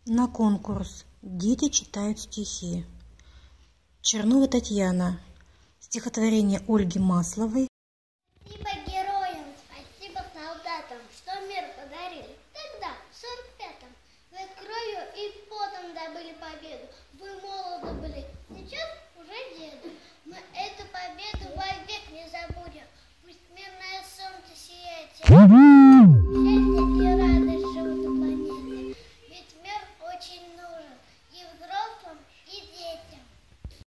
На конкурс «Дети читают стихи». Чернова Татьяна. Стихотворение Ольги Масловой. Спасибо героям, спасибо солдатам, что мир подарили. Тогда, в 45-м, вы кровью и потом добыли победу. Вы молоды были, сейчас уже деды. Мы эту победу вовек не забудем. Пусть мирное солнце сияет.